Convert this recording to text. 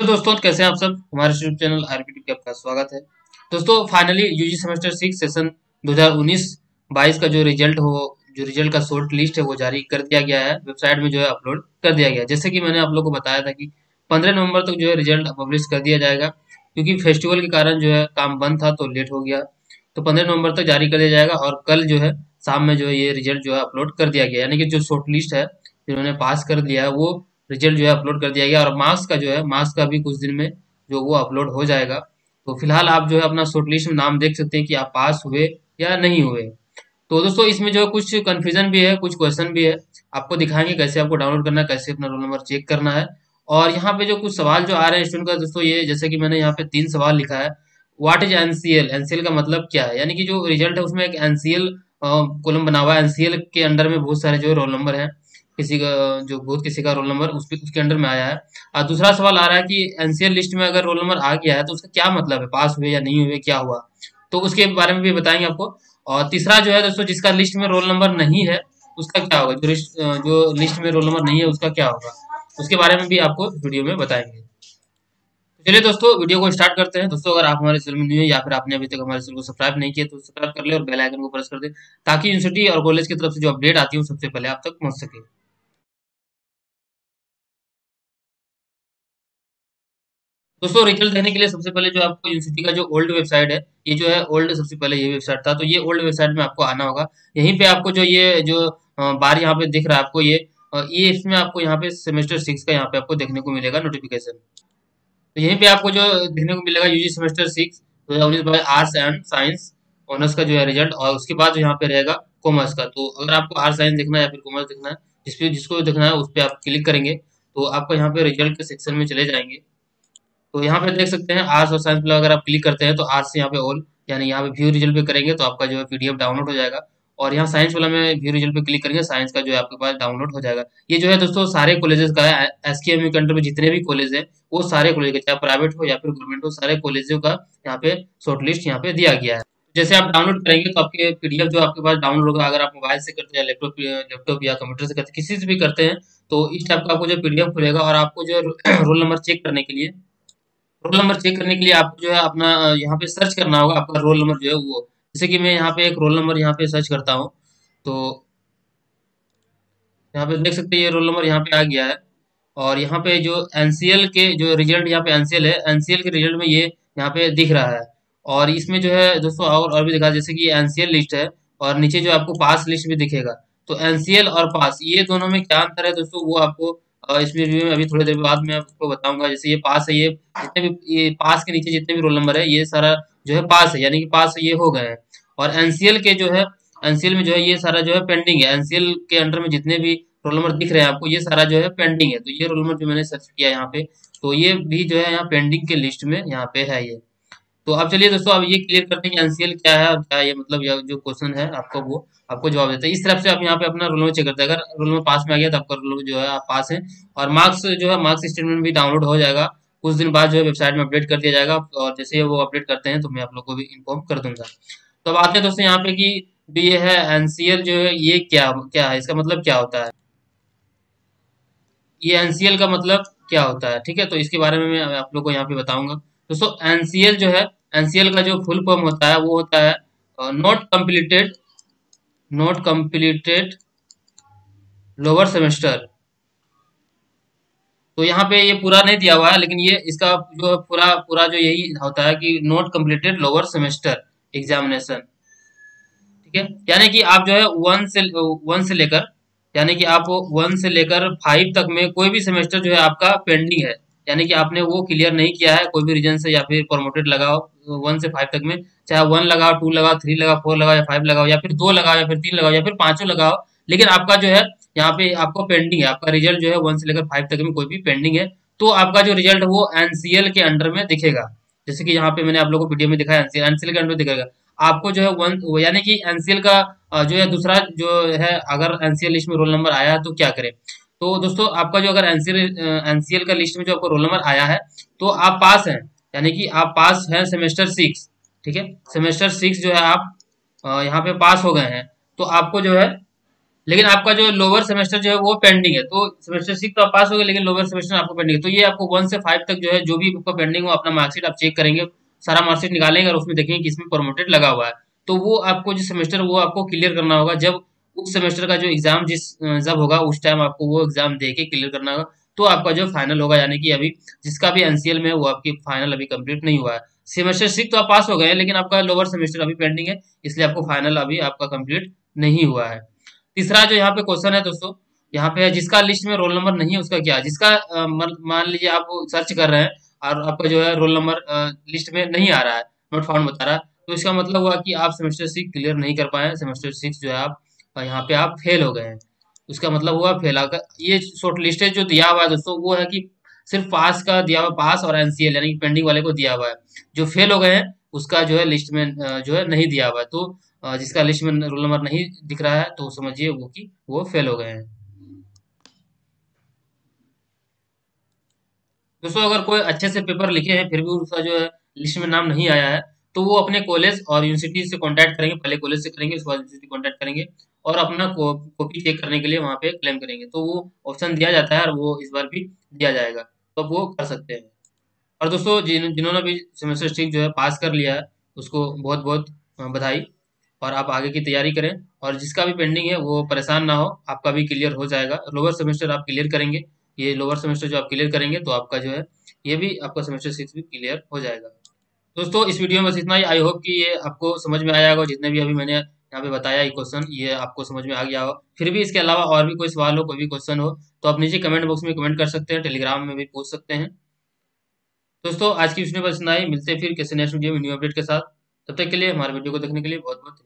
तो दोस्तों कैसे हैं आप सब। हमारे यूट्यूब चैनल आरपीटी पे आपका स्वागत है। दोस्तों फाइनली यूजी सेमेस्टर 6 सेशन 2019-22 का जो रिजल्ट का शॉर्ट लिस्ट है वो जारी कर दिया गया है, वेबसाइट में जो है अपलोड कर दिया गया है। जैसे कि मैंने आप लोगों को बताया था कि 15 नवंबर तक जो है रिजल्ट पब्लिश कर दिया जाएगा, क्योंकि फेस्टिवल के कारण जो है काम बंद था तो लेट हो गया। तो 15 नवंबर तक जारी कर दिया जाएगा और कल जो है शाम में जो है ये रिजल्ट जो है अपलोड कर दिया गया, यानी कि जो शॉर्ट लिस्ट है जिन्होंने पास कर लिया है वो रिजल्ट जो है अपलोड कर दिया गया। और मार्क्स का भी कुछ दिन में जो वो अपलोड हो जाएगा। तो फिलहाल आप जो है अपना शॉर्ट लिस्ट में नाम देख सकते हैं कि आप पास हुए या नहीं हुए। तो दोस्तों इसमें जो है कुछ कंफ्यूजन भी है, कुछ क्वेश्चन भी है, आपको दिखाएंगे कैसे आपको डाउनलोड करना है, कैसे अपना रोल नंबर चेक करना है। और यहाँ पे जो कुछ सवाल जो आ रहे हैं स्टूडेंट का, दोस्तों ये जैसे कि मैंने यहाँ पे 3 सवाल लिखा है। व्हाट इज एनसीएल, एनसीएल का मतलब क्या है, यानी कि जो रिजल्ट है उसमें एक एनसीएल कॉलम बना हुआ है। एनसीएल के अंडर में बहुत सारे जो रोल नंबर है, किसी का जो बहुत किसी का रोल नंबर उसके अंडर में आया है। और दूसरा सवाल आ रहा है कि एनसीएल लिस्ट में अगर रोल नंबर आ गया है तो उसका क्या मतलब है, पास हुए या नहीं हुए, क्या हुआ। तो उसके बारे में भी बताएंगे आपको। और तीसरा जो है दोस्तों, जिसका लिस्ट में रोल नंबर नहीं है उसका क्या होगा, जो लिस्ट में रोल नंबर नहीं है उसका क्या होगा, उसके बारे में भी आपको वीडियो में बताएंगे। तो चलिए दोस्तों वीडियो को स्टार्ट करते हैं। दोस्तों अगर आप हमारे चैनल में न्यू है या फिर आपने अभी तक हमारे चैनल को सब्सक्राइब नहीं किया तो सब्सक्राइब कर ले और बेल आइकन को प्रेस कर दे, ताकि यूनिवर्सिटी और कॉलेज की तरफ से जो अपडेट आती है वो सबसे पहले आप तक पहुंच सके। दोस्तों रिजल्ट देने के लिए सबसे पहले जो आपको यूनिवर्सिटी का जो ओल्ड वेबसाइट है, ये जो है ओल्ड, सबसे पहले ये वेबसाइट था, तो ये ओल्ड वेबसाइट में आपको आना होगा। यहीं पे आपको जो ये जो बार यहाँ पे दिख रहा है आपको ये इसमें आपको यहाँ पे सेमेस्टर 6 का यहाँ पे आपको देखने को मिलेगा नोटिफिकेशन। तो यहीं पे आपको जो देखने को मिलेगा UG semester 6 2019 by arts and science honours का जो है रिजल्ट, और उसके बाद जो यहाँ पे रहेगा कॉमर्स का। तो अगर आपको आर्ट्स साइंस देखना है या फिर कॉमर्स देखना है, जिसको देखना है उस पर आप क्लिक करेंगे तो आपको यहाँ पे रिजल्ट के सेक्शन में चले जाएंगे। तो यहाँ पे देख सकते हैं आर्ट्स और साइंस में अगर आप क्लिक करते हैं तो आर्ट्स यहाँ पे ऑल, यानी यहाँ पे व्यू रिजल्ट पे करेंगे तो आपका जो है पीडीएफ डाउनलोड हो जाएगा। और यहाँ साइंस वाला में व्यू रिजल्ट पे क्लिक करेंगे, साइंस का जो है आपके पास डाउनलोड हो जाएगा। ये जो है दोस्तों सारे कॉलेजेस का है, एसकेएमयू के अंडर में जितने भी कॉलेज हैं वो सारे कॉलेज के, चाहे प्राइवेट हो या फिर गवर्नमेंट हो, सारे कॉलेजों का यहाँ पे शॉर्ट लिस्ट यहाँ पे दिया गया है। जैसे आप डाउनलोड करेंगे तो आपके पीडीएफ जो आपके पास डाउनलोड होगा, अगर आप मोबाइल से करते हैं या लैपटॉप या कंप्यूटर से करते हैं, किसी से भी करते हैं, तो इस टाइप का आपको जो पीडीएफ खुलेगा। और आपको जो रोल नंबर चेक करने के लिए, आपको जो है अपना यहाँ पे सर्च करना होगा आपका रोल नंबर जो है वो। जैसे कि मैं यहाँ पे एक रोल नंबर यहाँ पे सर्च करता हूँ, तो यहाँ पे देख सकते हैं ये रोल नंबर यहाँ पे आ गया है। और यहाँ पे जो एनसीएल के जो रिजल्ट, यहाँ पे एनसीएल है, एनसीएल के रिजल्ट में ये यहाँ पे दिख रहा है। और इसमें जो है दोस्तों और भी दिखा, जैसे कि एनसीएल लिस्ट है और नीचे जो आपको पास लिस्ट भी दिखेगा। तो एनसीएल और पास ये दोनों में क्या अंतर है दोस्तों, वो आपको इसमें रिव्यू में अभी थोड़ी देर बाद में आपको बताऊंगा। जैसे ये पास है, ये जितने भी ये पास के नीचे जितने भी रोल नंबर है ये सारा जो है पास है, यानी कि पास ये हो गए हैं। और एनसीएल के जो है, एनसीएल में जो है ये सारा जो है पेंडिंग है। एनसीएल के अंडर में जितने भी रोल नंबर दिख रहे हैं आपको ये सारा जो है पेंडिंग है। तो ये रोल नंबर जो मैंने सर्च किया यहाँ पे, तो ये भी जो है यहाँ पेंडिंग के लिस्ट में यहाँ पे है ये। तो अब चलिए दोस्तों अब ये क्लियर करते हैं कि एनसीएल क्या है और क्या ये मतलब जो क्वेश्चन है आपका वो आपको जवाब देता है। इस तरफ से आप यहाँ पे अपना रोल नंबर चेक करते हैं, अगर रोल नंबर पास में आ गया तो आपका रोल नंबर जो है आप पास है। और मार्क्स जो है मार्क्स स्टेटमेंट भी डाउनलोड हो जाएगा, कुछ दिन बाद जो है वेबसाइट में अपडेट कर दिया जाएगा। और जैसे वो अपडेट करते हैं तो मैं आप लोग को भी इन्फॉर्म कर दूंगा। तो अब आते हैं दोस्तों यहाँ पे कि जो ये है एनसीएल जो है ये क्या क्या है, इसका मतलब क्या होता है, ये एनसीएल का मतलब क्या होता है। ठीक है, तो इसके बारे में मैं आप लोग को यहाँ पे बताऊंगा। दोस्तों एनसीएल जो है, एनसीएल का जो फुल फॉर्म होता है वो होता है नॉट कंप्लीटेड लोअर सेमेस्टर। तो यहाँ पे ये पूरा नहीं दिया हुआ है, लेकिन ये इसका जो है पूरा पूरा जो यही होता है कि not completed lower semester examination. ठीक है, यानी कि आप जो है वन से लेकर, यानी कि आप 1 से लेकर 5 तक में कोई भी सेमेस्टर जो है आपका पेंडिंग है, यानी कि आपने वो क्लियर नहीं किया है कोई भी रीजन से, या फिर प्रमोटेड लगाओ 1 से 5 तक में, चाहे 1 लगाओ, 2 लगाओ, 3 लगाओ, 4 लगाओ या 5 लगाओ, या फिर 2 लगाओ या फिर 3 लगाओ या फिर पांचों लगाओ, लेकिन आपका जो है यहाँ पे आपको पेंडिंग है, आपका रिजल्ट जो है 1 से लेकर 5 तक में कोई भी पेंडिंग है, तो आपका जो रिजल्ट है वो एनसीएल के अंडर में दिखेगा। जैसे कि यहाँ पे मैंने आप लोगों को वीडियो में दिखाया, एनसीएल के अंडर में दिखेगा आपको जो है वन, यानी कि एनसीएल का जो है दूसरा जो है, अगर एनसीएल लिस्ट में रोल नंबर आया है तो क्या करें। तो दोस्तों आपका जो अगर एनसीएल का लिस्ट में जो आपको रोल नंबर आया है तो आप पास हैं, यानी कि आप पास हैं सेमेस्टर 6। ठीक है, सेमेस्टर 6 जो है आप यहाँ पे पास हो गए हैं, तो आपको जो है लेकिन आपका जो लोअर सेमेस्टर जो है वो पेंडिंग है। तो सेमेस्टर 6 तो आप पास हो गए, लेकिन लोअर सेमेस्टर आपको पेंडिंग है। तो ये आपको 1 से 5 तक जो है, जो भी आपका पेंडिंग हो, अपना मार्कशीट आप चेक करेंगे, सारा मार्कशीट निकालेंगे और उसमें देखेंगे कि इसमें प्रमोटेड लगा हुआ है। तो वो आपको जो सेमेस्टर वो आपको क्लियर करना होगा। जब उस सेमेस्टर का जो एग्जाम जब होगा उस टाइम आपको वो एग्जाम दे के क्लियर करना होगा। तो आपका जो फाइनल होगा, यानी कि अभी जिसका भी एनसीएल में है वो आपकी फाइनल अभी कंप्लीट नहीं हुआ है। सेमेस्टर 6 तो आप पास हो गए हैं, लेकिन आपका लोअर सेमेस्टर अभी पेंडिंग है, इसलिए आपको फाइनल अभी आपका कंप्लीट नहीं हुआ है। तीसरा जो यहाँ पे क्वेश्चन है दोस्तों, यहाँ पे है जिसका लिस्ट में रोल नंबर नहीं है उसका क्या। जिसका मान लीजिए आप सर्च कर रहे हैं और आपका जो है रोल नंबर लिस्ट में नहीं आ रहा है, नॉट फाउंड बता रहा है, तो इसका मतलब हुआ कि आप सेमेस्टर 6 क्लियर नहीं कर पाए हैं। सेमेस्टर 6 जो है आप यहाँ पे आप फेल हो गए हैं। उसका मतलब हुआ फेल। अगर ये शॉर्ट लिस्टेज जो दिया हुआ है दोस्तों, वो है कि सिर्फ पास का दिया हुआ, पास और एनसीएल यानी कि पेंडिंग वाले को दिया हुआ है। जो फेल हो गए हैं उसका जो है लिस्ट में जो है नहीं दिया हुआ है। तो जिसका लिस्ट में रोल नंबर नहीं दिख रहा है तो समझिए वो कि वो फेल हो गए हैं। दोस्तों अगर कोई अच्छे से पेपर लिखे हैं फिर भी उसका जो है लिस्ट में नाम नहीं आया है, तो वो अपने कॉलेज और यूनिवर्सिटी से कांटेक्ट करेंगे। पहले कॉलेज से करेंगे, उसके बाद यूनिवर्सिटी कांटेक्ट करेंगे और अपना कॉपी चेक करने के लिए वहाँ पे क्लेम करेंगे। तो वो ऑप्शन दिया जाता है और वो इस बार भी दिया जाएगा, तो आप वो कर सकते हैं। और दोस्तों जिन्होंने भी सेमेस्टर 6 जो है पास कर लिया है उसको बहुत बहुत बधाई। और आप आगे की तैयारी करें, और जिसका भी पेंडिंग है वो परेशान ना हो, आपका भी क्लियर हो जाएगा। लोअर सेमेस्टर आप क्लियर करेंगे, ये लोअर सेमेस्टर जो आप क्लियर करेंगे तो आपका जो है ये भी आपका सेमेस्टर 6 भी क्लियर हो जाएगा। दोस्तों इस वीडियो में बस इतना ही। आई होप कि ये आपको समझ में आया होगा। जितने भी अभी मैंने यहाँ पे बताया ये क्वेश्चन, ये आपको समझ में आ गया हो। फिर भी इसके अलावा और भी कोई सवाल हो, कोई भी क्वेश्चन हो, तो आप नीचे कमेंट बॉक्स में कमेंट कर सकते हैं, टेलीग्राम में भी पूछ सकते हैं। दोस्तों आज की वीडियो में बस इतना ही। मिलते हैं फिर किसी नेक्स्ट वीडियो में न्यू अपडेट के साथ। तब तक के लिए हमारे वीडियो को देखने के लिए बहुत बहुत